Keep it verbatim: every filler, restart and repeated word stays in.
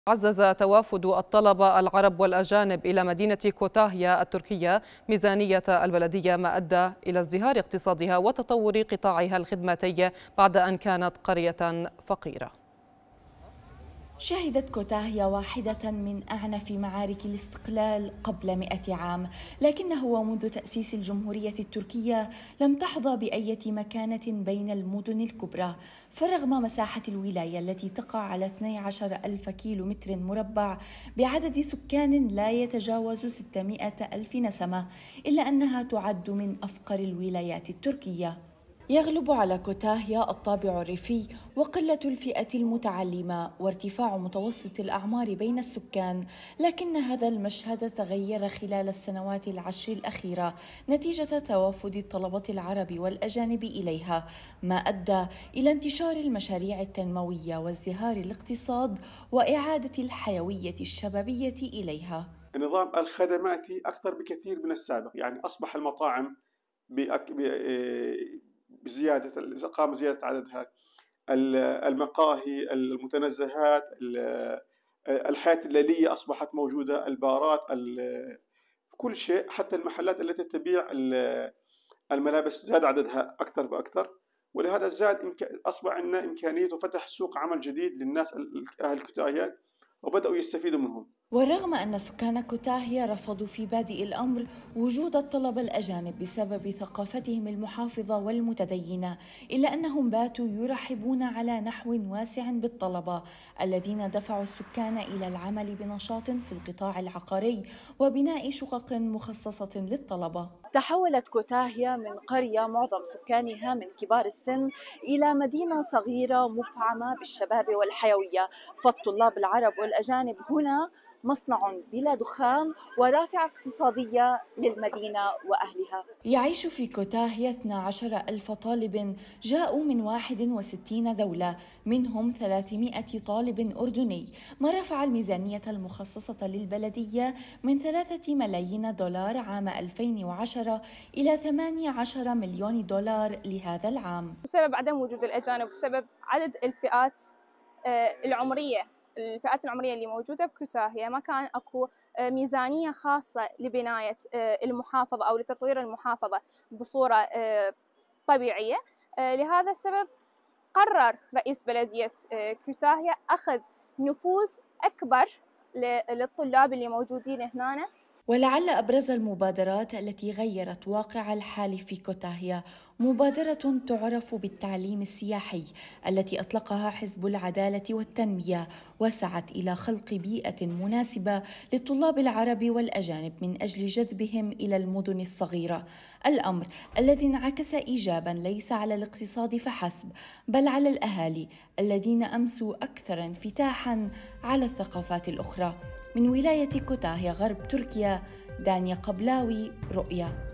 عزز توافد الطلبة العرب والأجانب إلى مدينة كوتاهية التركية ميزانية البلدية، ما أدى إلى ازدهار اقتصادها وتطور قطاعها الخدماتي بعد أن كانت قرية فقيرة. شهدت كوتاهية واحدة من أعنف معارك الاستقلال قبل مئة عام، لكنه ومنذ تأسيس الجمهورية التركية لم تحظى بأية مكانة بين المدن الكبرى. فرغم مساحة الولاية التي تقع على اثني عشر ألف كيلو متر مربع بعدد سكان لا يتجاوز ستمائة ألف نسمة، إلا أنها تعد من أفقر الولايات التركية. يغلب على كوتاهية الطابع الريفي وقلة الفئة المتعلمة وارتفاع متوسط الأعمار بين السكان، لكن هذا المشهد تغير خلال السنوات العشر الأخيرة نتيجة توافد الطلبة العرب والأجانب إليها، ما أدى إلى انتشار المشاريع التنموية وازدهار الاقتصاد وإعادة الحيوية الشبابية إليها. النظام الخدماتي أكثر بكثير من السابق، يعني أصبح المطاعم بأك... بزيادة قام زيادة عددها، المقاهي، المتنزهات، الحياة الليلية أصبحت موجودة، البارات، كل شيء، حتى المحلات التي تبيع الملابس زاد عددها أكثر فأكثر، ولهذا زاد أصبح عندنا إمكانية وفتح سوق عمل جديد للناس أهل كوتاهية وبدأوا يستفيدوا منهم. ورغم أن سكان كوتاهية رفضوا في بادئ الأمر وجود الطلبة الأجانب بسبب ثقافتهم المحافظة والمتدينة، إلا أنهم باتوا يرحبون على نحو واسع بالطلبة الذين دفعوا السكان إلى العمل بنشاط في القطاع العقاري وبناء شقق مخصصة للطلبة. تحولت كوتاهية من قرية معظم سكانها من كبار السن إلى مدينة صغيرة مفعمة بالشباب والحيوية، فالطلاب العرب والأجانب هنا مصنع بلا دخان ورافعة اقتصادية للمدينة وأهلها. يعيش في كوتاهية اثني عشر ألف طالب جاءوا من واحد وستين دولة، منهم ثلاثمائة طالب أردني، ما رفع الميزانية المخصصة للبلدية من ثلاثة ملايين دولار عام ألفين وعشرة إلى ثمانية عشر مليون دولار لهذا العام. بسبب عدم وجود الأجانب، بسبب عدد الفئات العمرية الفئات العمرية اللي موجودة بكوتاهية، ما كان أكو ميزانية خاصة لبناية المحافظة أو لتطوير المحافظة بصورة طبيعية. لهذا السبب قرر رئيس بلدية كوتاهية أخذ نفوذ أكبر للطلاب اللي موجودين هنا. ولعل أبرز المبادرات التي غيرت واقع الحال في كوتاهية مبادرة تعرف بالتعليم السياحي التي أطلقها حزب العدالة والتنمية، وسعت إلى خلق بيئة مناسبة للطلاب العرب والأجانب من أجل جذبهم إلى المدن الصغيرة، الأمر الذي انعكس إيجابا ليس على الاقتصاد فحسب بل على الأهالي الذين أمسوا أكثر انفتاحا على الثقافات الأخرى. من ولاية كوتاهية غرب تركيا، دانيا قبلاوي، رؤيا.